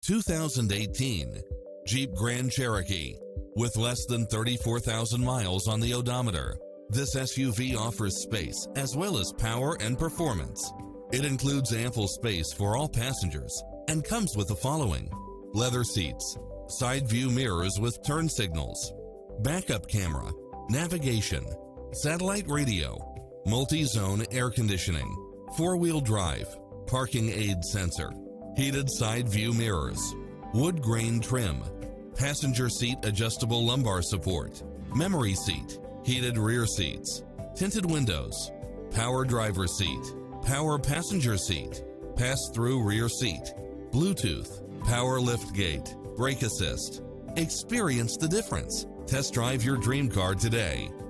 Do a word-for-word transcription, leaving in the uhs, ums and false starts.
two thousand eighteen Jeep Grand Cherokee. With less than thirty-four thousand miles on the odometer, this S U V offers space as well as power and performance. It includes ample space for all passengers and comes with the following: leather seats, side view mirrors with turn signals, backup camera, navigation, satellite radio, multi-zone air conditioning, four-wheel drive, parking aid sensor, heated side view mirrors, wood grain trim, passenger seat adjustable lumbar support, memory seat, heated rear seats, tinted windows, power driver seat, power passenger seat, pass-through rear seat, Bluetooth, power liftgate, brake assist. Experience the difference. Test drive your dream car today.